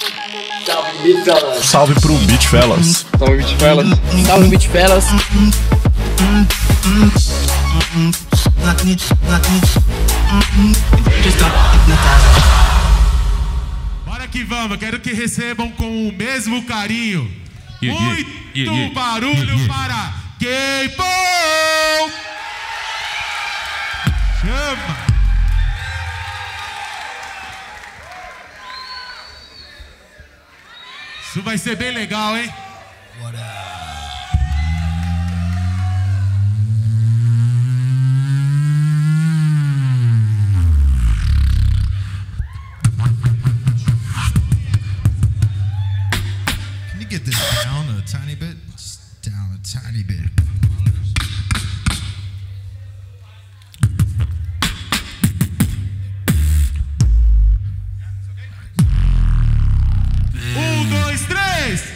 Salve pro Beat Fellas. Salve, Beat Fellas. Salve, Beat Fellas. Bora que vamos, eu quero que recebam com o mesmo carinho. Muito barulho para K-Pop! Chama! Isso vai ser bem legal, hein? Bora! Get this down a tiny bit, just down a tiny bit. Dois, três.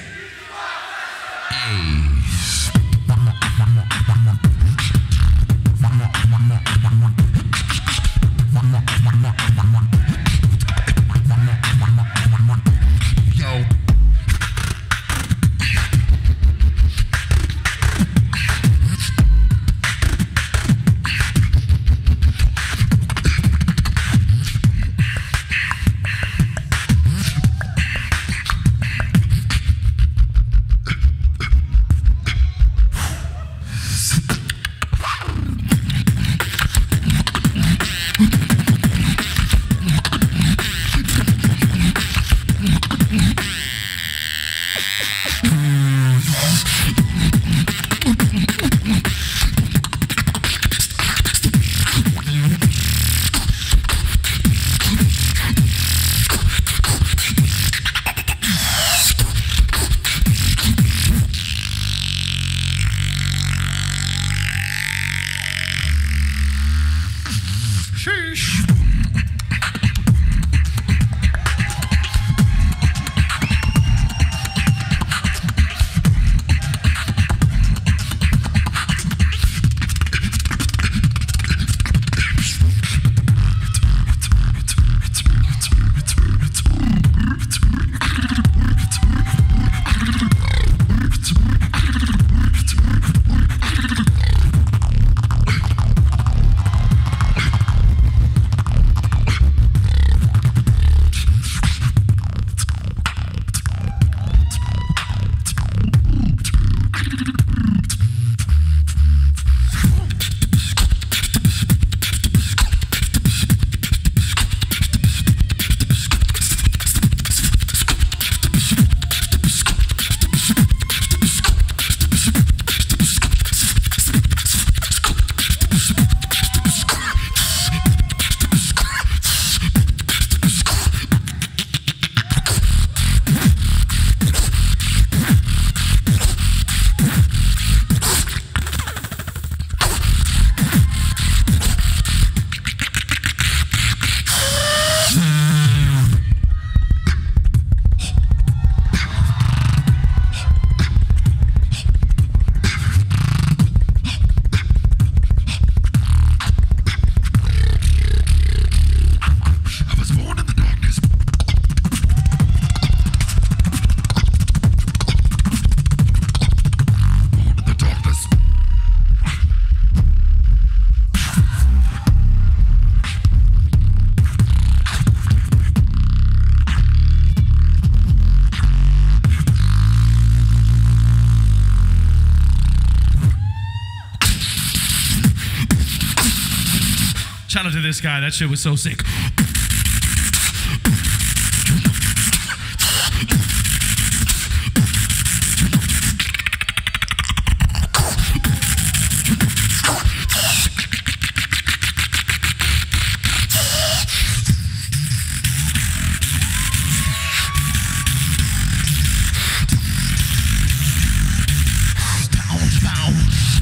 Shout out to this guy, that shit was so sick.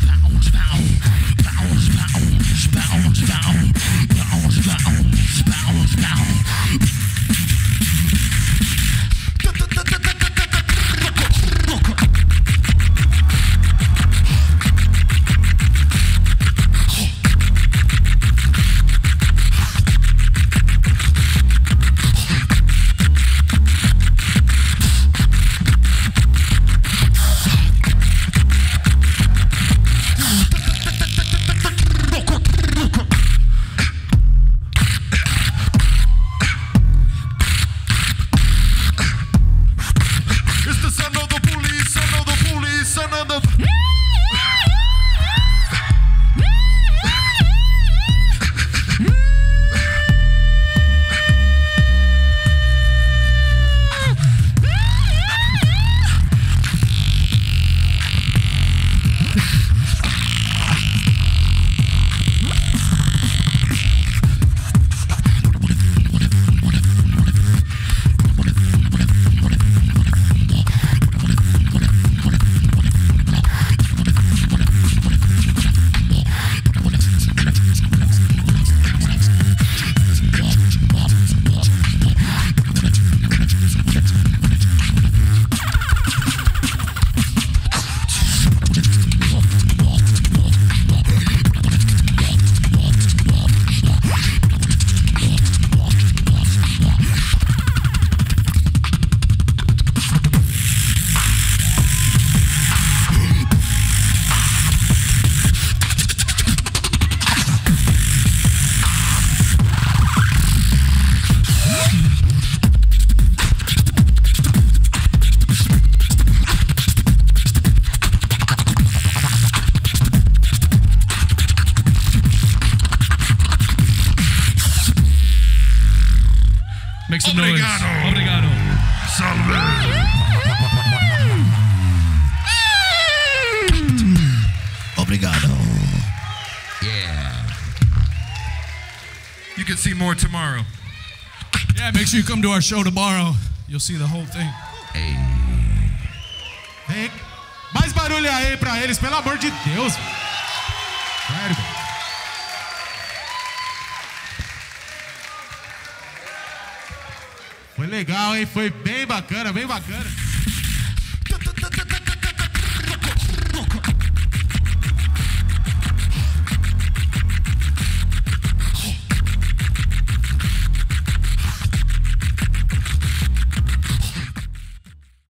Bounce, bounce, bounce, bounce, bounce, bounce, bounce. more tomorrow. Yeah, make sure you come to our show tomorrow. You'll see the whole thing. Vem. Mais barulho aí pra eles, pelo amor de Deus. Sério, velho. Foi legal, hein? Foi bem bacana, bem bacana.